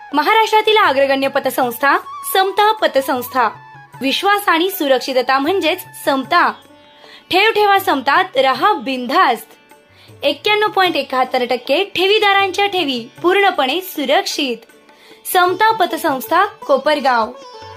महाराष्ट्रातील अग्रगण्य पतसंस्था समता पतसंस्था. विश्वास आणि सुरक्षितता म्हणजेच समता. ठेवा समतात, रहा बिनधास्त. 91.71% ठेवीदारांच्या ठेवी पूर्णपणे सुरक्षित. समता पतसंस्था, कोपरगाव.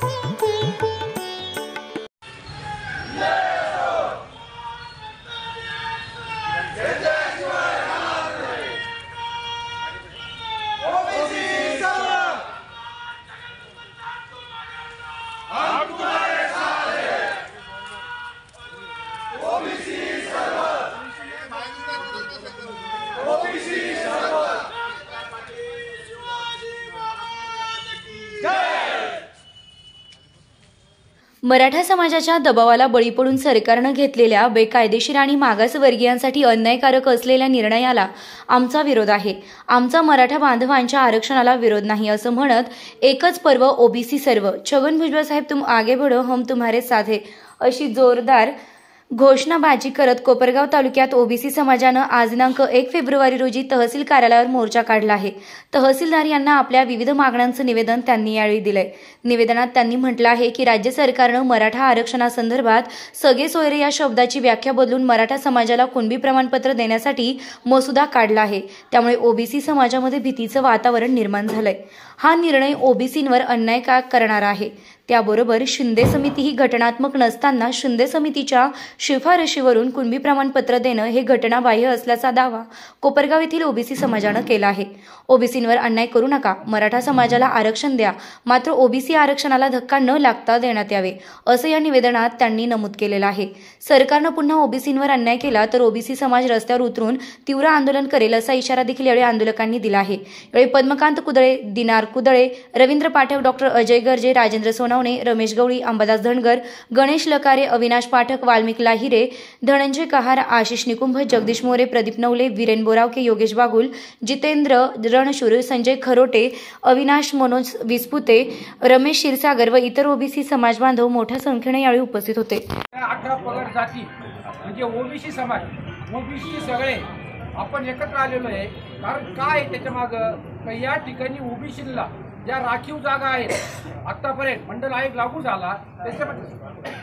मराठा समाजाच्या दबावाला बळी पडून सरकारनं घेतलेल्या बेकायदेशीर आणि मागासवर्गीयांसाठी अन्यायकारक असलेल्या निर्णयाला आमचा विरोध आहे. आमचा मराठा बांधवांच्या आरक्षणाला विरोध नाही असं म्हणत एकच पर्व ओबीसी सर्व. छगन भुजबळ साहेब, तुम आगे बढ़ो, हम तुम्हारे साथ हैं अशी जोरदार घोषणाबाजी करत कोपरगाव तालुक्यात ओबीसी समाजानं आज दिनांक 1 फेब्रुवारी रोजी तहसील कार्यालयावर मोर्चा काढला आहे. तहसीलदार यांना आपल्या विविध मागण्यांचं निवेदन त्यांनी यावेळी दिलंय. निवेदनात त्यांनी म्हटलं आहे की राज्य सरकारनं मराठा आरक्षणासंदर्भात सगळे सोयरे या शब्दाची व्याख्या बदलून मराठा समाजाला कुणबी प्रमाणपत्र देण्यासाठी मसुदा काढला आहे. त्यामुळे ओबीसी समाजामध्ये भीतीचं वातावरण निर्माण झालंय. हा निर्णय ओबीसींवर अन्याय का करणार आहे. त्याबरोबर शिंदे समिती ही घटनात्मक नसताना शिंदे समितीच्या शिफारशीवरून कुणबी प्रमाणपत्र देणं हे घटनाबाह्य असल्याचा दावा कोपरगाव येथील ओबीसी समाजानं केला आहे. ओबीसींवर अन्याय करू नका, मराठा समाजाला आरक्षण द्या, मात्र ओबीसी आरक्षणाला धक्का न लागता देण्यात यावे असं या निवेदनात त्यांनी नमूद केलेलं आहे. सरकारनं पुन्हा ओबीसींवर अन्याय केला तर ओबीसी समाज रस्त्यावर उतरून तीव्र आंदोलन करेल असा इशारा देखील यावेळी आंदोलकांनी दिला आहे. यावेळी पद्मकांत कुदळे, दिनार कुदळे, रवींद्र पाठक, डॉक्टर अजय गर्जे, राजेंद्र सोनवणे, रमेश गवळी, अंबादास धनगर, गणेश लकारे, अविनाश पाठक, वाल्मिक लाहिरे, धनंजय कहार, आशिष निकुंभ, जगदीश मोरे, प्रदीप नवले, वीरेन बोरावके, योगेश बागुल, जितेंद्र रणशूर, संजय खरोटे, अविनाश मनोज विस्पुते, रमेश क्षीरसागर व इतर ओबीसी समाज बांधव मोठ्या संख्येने यावेळी उपस्थित होते. 18 पगड जाती म्हणजे ओबीसी समाज, ओबीसी सगळे आपण एकत्र आलेलो आहे. कारण काय त्याच्या मागं, या ठिकाणी ओबीसीला ज्या राखीव जागा आहेत आतापर्यंत मंडल आयोग लागू झाला त्याच्यामध्ये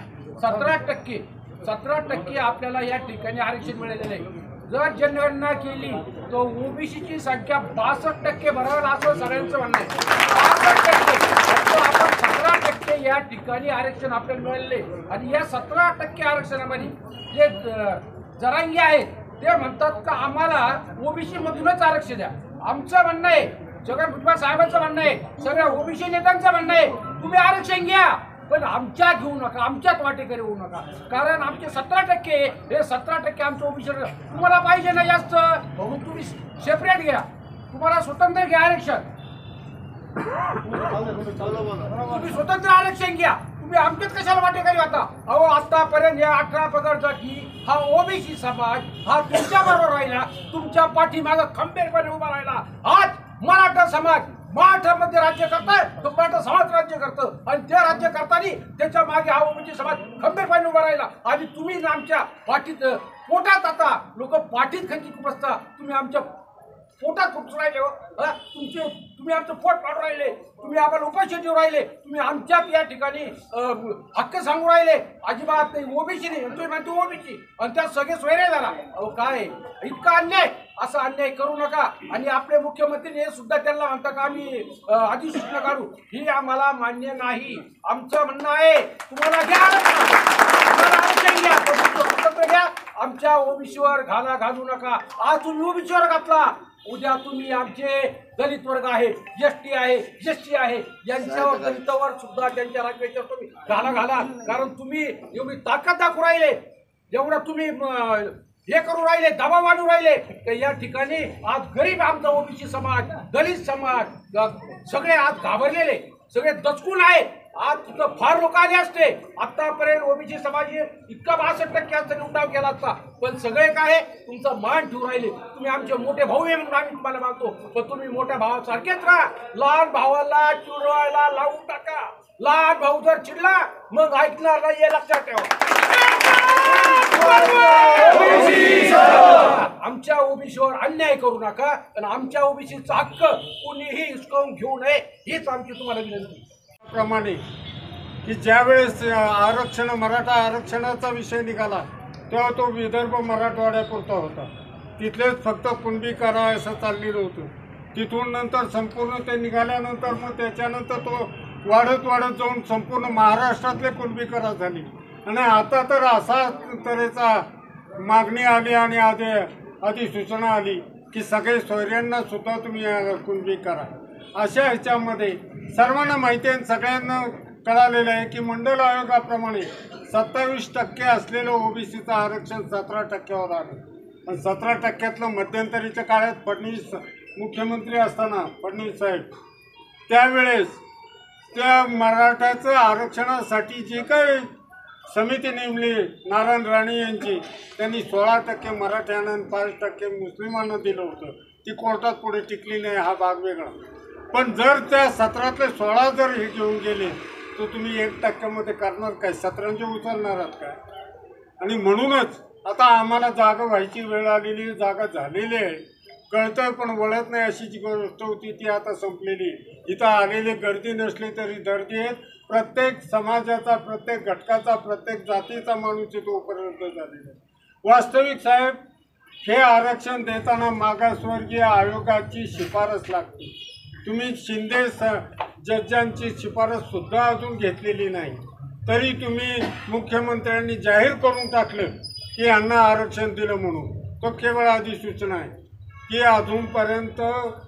17% आपल्याला या ठिकाणी आरक्षण मिळालेलं आहे. जर जनगणना केली तर ओबीसीची संख्या 62% भरावं असं सगळ्यांचं म्हणणं आहे. 62% आपण 17% या ठिकाणी आरक्षण आपल्याला मिळालेले आणि या 17% आरक्षणामध्ये जे जरांगी आहेत ते म्हणतात का आम्हाला ओबीसी मधूनच आरक्षण द्या. आमचं म्हणणं आहे, छगन भुजबळ साहेबांचं म्हणणं आहे, सगळ्या ओबीसी नेत्यांचं म्हणणं आहे, तुम्ही आरक्षण घ्या पण आमच्यात घेऊ नका, आमच्यात वाटेकरी होऊ नका. कारण आमचे 17% हे 17% आमचं ओबीसी तुम्हाला पाहिजे ना जास्त, मग तुम्ही सेपरेट घ्या, तुम्हाला स्वतंत्र घ्या आरक्षण, तुम्ही स्वतंत्र आरक्षण घ्या, तुम्ही आमच्यात कशाला वाटेकरी होता. अहो आतापर्यंत या 18 पगड जाती हा ओबीसी समाज हा तुमच्या बरोबर राहिला, तुमच्या पाठीमागं खंबीरपणे उभा राहिला. आज मराठा समाज मराठामध्ये राज्य करताय, तो मराठा समाज राज्य करतं आणि त्या राज्य करताना त्याच्या मागे हा ओबीसी समाज खंबीरपणे उभा राहिला. आणि तुम्ही आमच्या पाठीत पोटात, आता लोक पाठीत खंचित बसता, तुम्ही आमच्या पोटात खुपसून राहिले हो. तुम्ही आमचं पोट पाडून राहिले, तुम्ही आम्हाला उपाशी देऊ राहिले, तुम्ही आमच्यात या ठिकाणी हक्क सांगू राहिले. अजिबात नाही, ओबीसी नाही तुम्ही म्हणतो ओबीसी आणि त्यात सगळे सोयरे झाला. अहो काय इतका अन्याय, असा अन्याय करू नका. आणि आपले मुख्यमंत्री हे सुद्धा त्यांना म्हणतात का आम्ही अधिसूचना काढू, ही आम्हाला मान्य नाही. आमचं म्हणणं आहे तुम्हाला घ्या, स्वतंत्र घ्या, आमच्या ओबीसीवर घाला घालू नका. आज तुम्ही ओबीसीवर घातला, उद्या तुम्ही आमचे दलित वर्ग आहे, एसटी आहे, एससी आहे, यांच्यावर दलितावर सुद्धा त्यांच्या राज्यावर तुम्ही घाला. कारण तुम्ही एवढी ताकद दाखवू राहिले, एवढा तुम्ही हे करू राहिले, दबाव आणू राहिले तर या ठिकाणी आज गरीब आमचा ओबीसी समाज, दलित समाज सगळे आज घाबरलेले, सगळे दचकून आहे. आज तिथं फार लोक आले असते, आतापर्यंत ओबीसी समाज इतका 62% उठाव केला असता, पण सगळे काय तुमचा मान ठेवून राहिले. तुम्ही आमचे मोठे भाऊ आहे म्हणून आम्ही तुम्हाला मानतो, पण तुम्ही मोठ्या भावासारखेच राहा. लहान भावाला चिडवायला लावू टाका. लहान भाऊ जर चिडला मग ऐकणार नाही हे लक्षात ठेवा. आमच्या ओबीसीवर अन्याय करू नका आणि आमच्या ओबीसीचा हक्क कुणीही हिसकावून घेऊ नये हीच आमची तुम्हाला विनंती. प्रमाणे की ज्यावेळेस मराठा आरक्षणाचा विषय निघाला तेव्हा तो विदर्भ मराठवाड्यापुरता होता. तिथलेच फक्त कुणबी करा असं चाललेलं होतं. तिथून नंतर संपूर्ण ते निघाल्यानंतर मग त्याच्यानंतर तो वाढत जाऊन संपूर्ण महाराष्ट्रातले कुणबी करा झाली. आणि आता तर असा तऱ्हेचा मागणी आली आणि अधिसूचना आली की सगळे सोयऱ्यांना सुद्धा तुम्ही कुणबी करा. अशा ह्याच्यामध्ये सर्वांना माहिती आहे, सगळ्यांना कळालेलं आहे की मंडल आयोगाप्रमाणे 27% असलेलं ओबीसीचं आरक्षण 17%वर आलं. पण 17%तलं मध्यंतरीच्या काळात फडणवीस मुख्यमंत्री असताना फडणवीस साहेब त्यावेळेस त्या मराठ्याचं आरक्षणासाठी जे काही समिती नेमली नारायण राणे यांची, त्यांनी 16% मराठ्यांना आणि 5% मुस्लिमांना दिलं होतं. ती कोर्टात पुढे टिकली नाही, हा भाग वेगळा. पण जर त्या 17तले 16 जर हे घेऊन गेले तर तुम्ही 1% करणार काय? 17 उचलणार आहात काय? आणि म्हणूनच आता आम्हाला जागा व्हायची वेळ आलेली, जागा झालेली आहे, कळतंय पण वळत नाही अशी जी गोष्ट होती ती आता संपलेली. इथं आलेली गर्दी नसली तरी गर्दी आहेत. प्रत्येक समाजाचा, प्रत्येक घटकाचा, प्रत्येक जातीचा माणूस इथं उपलब्ध झालेला आहे. वास्तविक साहेब, हे आरक्षण देताना मागासवर्गीय आयोगाची शिफारस लागते. तुम्ही शिंदे जजांची शिफारस सुद्धा अजून घेतलेली नाही, तरी तुम्ही मुख्यमंत्र्यांनी जाहीर करून टाकलं की यांना आरक्षण दिलं म्हणून. तो केवळ अधिसूचना आहे की अजूनपर्यंत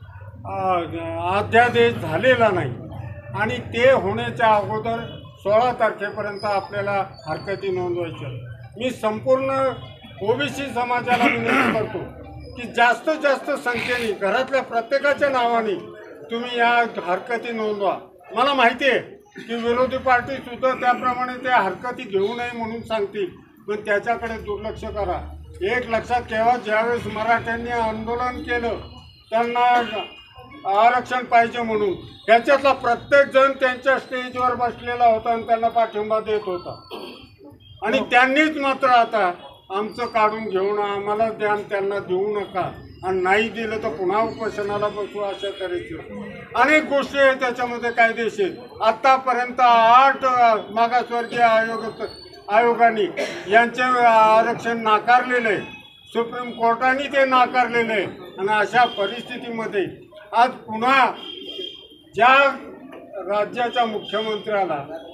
अध्यादेश झालेला नाही. आणि ते होण्याच्या अगोदर 16 तारखेपर्यंत आपल्याला हरकती नोंदवायच्या. मी संपूर्ण ओबीसी समाजाला विनंती करतो की जास्तीत जास्त संख्येने घरातल्या प्रत्येकाच्या नावाने तुम्ही या हरकती नोंदवा. मला माहिती आहे की विरोधी पार्टीसुद्धा त्याप्रमाणे त्या हरकती घेऊ नये म्हणून सांगतील, पण त्याच्याकडे दुर्लक्ष करा. एक लक्षात ठेवा, ज्यावेळेस मराठ्यांनी आंदोलन केलं त्यांना आरक्षण पाहिजे म्हणून, त्याच्यातला प्रत्येक जण त्यांच्या स्टेजवर बसलेला होता आणि त्यांना पाठिंबा देत होता. आणि त्यांनीच मात्र आता आमचं काढून घेऊन आम्हाला द्या, त्यांना देऊ नका, आणि नाही दिलं तर पुन्हा उपोषणाला बसू, अशा तऱ्हेचे अनेक गोष्टी आहेत त्याच्यामध्ये कायदेशीर. आत्तापर्यंत 8 मागासवर्गीय आयोगाने यांचे आरक्षण नाकारलेलं आहे. सुप्रीम कोर्टाने ते नाकारलेलं आहे. आणि अशा परिस्थितीमध्ये आज पुन्हा ज्या राज्याच्या मुख्यमंत्र्याला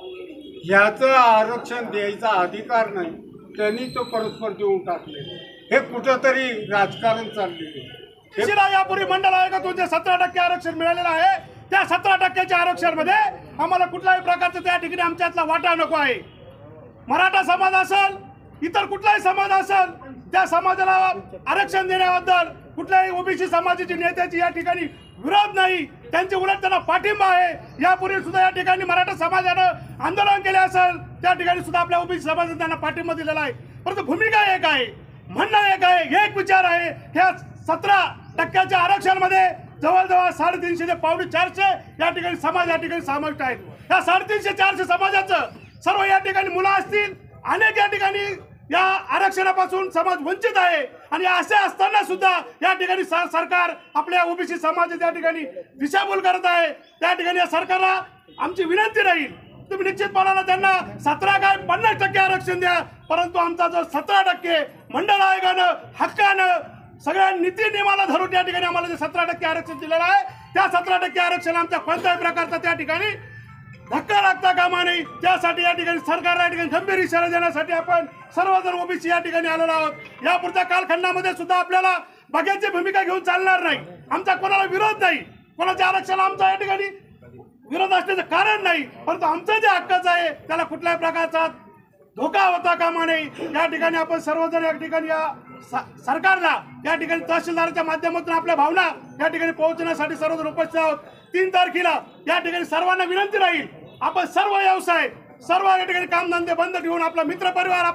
ह्याचं आरक्षण द्यायचा अधिकार नाही, त्यांनी तो परस्पर देऊन टाकले. हे कुठंतरी राजकारण चाललेलं आहे. यापूर्वी मंडल आयोगातून जे 17% आरक्षण मिळालेलं आहे, त्या 17%च्या आरक्षणामध्ये आम्हाला कुठल्याही प्रकारचं त्या ठिकाणी आमच्यातला वाटा नको आहे. मराठा समाज असेल, इतर कुठलाही समाज असेल, त्या समाजाला आरक्षण देण्याबद्दल कुठल्याही ओबीसी समाजाची नेत्याची या ठिकाणी विरोध नाही, त्यांचे उलट त्यांना पाठिंबा आहे. यापूर्वी सुद्धा या ठिकाणी मराठा समाजानं आंदोलन केले असेल, त्या ठिकाणी सुद्धा आपल्या ओबीसी समाजाने त्यांना पाठिंबा दिलेला आहे. परंतु भूमिका एक आहे, म्हणणं एक आहे, एक विचार आहे. ह्या 17%च्या आरक्षणामध्ये जवळजवळ 350 ते 450 या ठिकाणी समाज या ठिकाणी समाविष्ट आहेत. या 350-400 समाजाचं सर्व या ठिकाणी मुलं असतील, अनेक या ठिकाणी या आरक्षणापासून समाज वंचित आहे. आणि असे असताना सुद्धा या ठिकाणी सरकार आपल्या ओबीसी समाजाच्या त्या ठिकाणी दिशाभूल करत आहे. त्या ठिकाणी या सरकारला आमची विनंती राहील, तुम्ही निश्चितपणानं त्यांना 17 काय 50% आरक्षण द्या, परंतु आमचा जो 17% मंडळ आयोगानं हक्कानं सगळ्या नीती नियमाला धरून त्या ठिकाणी आम्हाला जे 17% आरक्षण दिलेलं आहे, त्या 17% आरक्षण आमच्या कोणत्याही प्रकारचा त्या ठिकाणी धक्का लागता कामा नये. त्यासाठी या ठिकाणी सरकारला या ठिकाणी गंभीर इशारा देण्यासाठी आपण सर्वजण ओबीसी या ठिकाणी आलेलो आहोत. यापुढच्या कालखंडामध्ये सुद्धा आपल्याला बघ्याची भूमिका घेऊन चालणार नाही. आमचा कोणाला विरोध नाही, कोणाच्या आरक्षणाला आमचा या ठिकाणी विरोध असण्याचं कारण नाही, परंतु आमचं जे हक्काचं आहे त्याला कुठल्याही प्रकारचा धोका होता कामा नये. या ठिकाणी आपण सर्वजण या ठिकाणी या सरकारला या ठिकाणी तहसीलदाराच्या माध्यमातून आपल्या भावना या ठिकाणी पोहोचण्यासाठी सर्वजण उपस्थित आहोत. 3 तारखेला या ठिकाणी सर्वांना विनंती राहील, आपण सर्व व्यवसाय, सर्व या ठिकाणी कामधंदे बंद ठेवून आपला मित्रपरिवार, आपले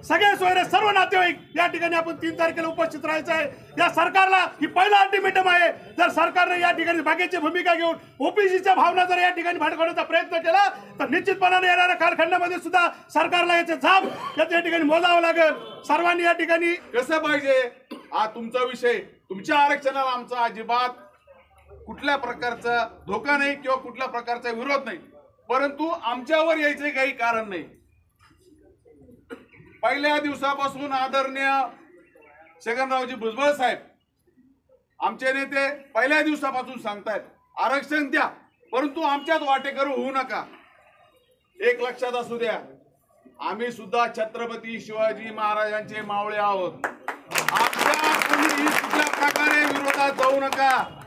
सगळे सोयरे सर्व नातेवाईक या ठिकाणी आपण 3 तारखेला उपस्थित राहायचं आहे। या सरकारला ही पहिला अल्टिमेटम आहे। जर सरकारने या ठिकाणी बाकीची भूमिका घेऊन ओबीसीच्या भावना जर या ठिकाणी भडकवण्याचा प्रयत्न केला तर निश्चितपणाने येणाऱ्या कालखंडामध्ये सुद्धा सरकारला याचे जाब या ठिकाणी मोजावं लागेल। सर्वांनी या ठिकाणी कसं पाहिजे हा तुमचा विषय, तुमच्या आरक्षणाला आमचा अजिबात कुठल्या प्रकारचा धोका नाही किंवा कुठल्या प्रकारचा विरोध नाही, परंतु आमच्यावर यायचे काही कारण नाही। पहिल्या दिवसापासून आदरणीय छगनरावजी भुजबळ साहेब आमचे नेते पहिल्या दिवसापासून सांगतायत आरक्षण द्या, परंतु आमच्यात वाटेकरू होऊ नका। एक लक्षात असू द्या, आम्ही सुद्धा छत्रपती शिवाजी महाराजांचे मावळे आहोत। आमच्या कोणीही कुठल्या प्रकारे विरोधात जाऊ नका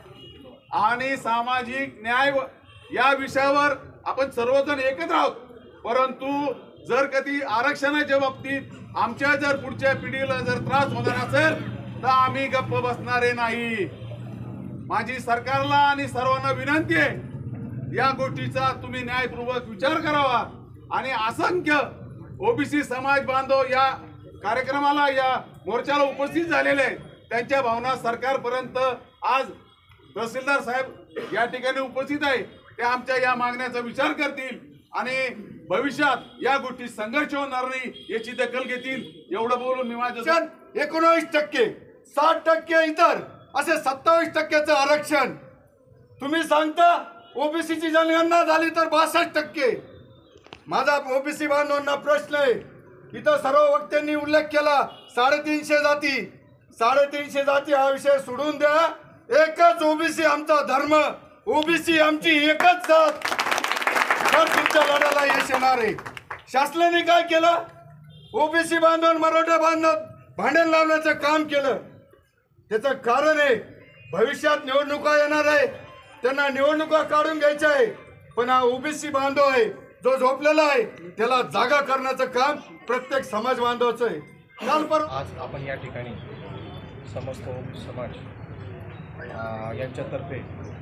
आणि सामाजिक न्याय या विषयावर आपण सर्वजण एकत्र आहोत, परंतु जर कधी आरक्षणाच्या बाबतीत आमच्या जर पुढच्या पिढीला जर त्रास होणार असेल तर आम्ही गप्प बसणारे नाही। माझी सरकारला आणि सर्वांना विनंती आहे, या गोष्टीचा तुम्ही न्यायपूर्वक विचार करावा आणि असंख्य ओबीसी समाज बांधव या कार्यक्रमाला या मोर्चाला उपस्थित झालेले आहेत, त्यांच्या भावना सरकारपर्यंत आज तहसीलदार साहेब या ठिकाणी उपस्थित आहे, ते आमच्या या मागण्याचा विचार करतील आणि भविष्यात या गोष्टी संघर्ष होणार नाही याची दखल घेतील। एवढं बोलून मी माझं 19%, 60% इतर असे 27%चं आरक्षण तुम्ही सांगता। ओबीसीची जनगणना झाली तर 62%। माझा ओबीसी बांधवांना प्रश्न आहे, इथं सर्व वक्त्यांनी उल्लेख केला 350 जाती, 350 जाती हा विषय सोडून द्या। एकच ओबीसी आमचा धर्म, ओबीसी आमची एकच जात, तर तुमच्या लढ्याला यश येणार आहे। शासनाने काय केलं? ओबीसी बांधव मराठा बांधव भांडण लावण्याचं काम केलं। त्याचं कारण आहे भविष्यात निवडणुका येणार आहे, त्यांना निवडणुका काढून घ्यायच्या आहे, पण हा ओबीसी बांधव आहे जो झोपलेला आहे त्याला जागा करण्याचं काम प्रत्येक समाज बांधवाचं आहे। आज आपण या ठिकाणी समस्त ओबीसी समाज यांच्यातर्फे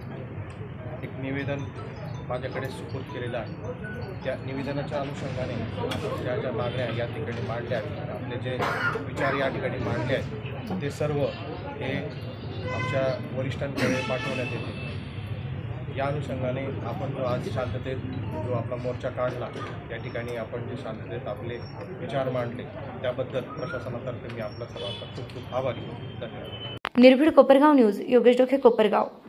एक निवेदन माझ्याकडे सुपूर्द केलेलं आहे। त्या निवेदनाच्या अनुषंगाने ज्या ज्या मागण्या या ठिकाणी मांडल्या आहेत, आपले जे विचार या ठिकाणी मांडले आहेत ते सर्व हे आमच्या वरिष्ठांकडे पाठवण्यात येते। या अनुषंगाने आपण जो आज शांततेत जो आपला मोर्चा काढला, त्या ठिकाणी आपण जे शांततेत आपले विचार मांडले त्याबद्दल प्रशासनातर्फे मी आपल्या सर्वांचा खूप खूप आभारी आहे। धन्यवाद। निर्भीड कोपरगाव न्यूज, योगेश डोके, कोपरगाव।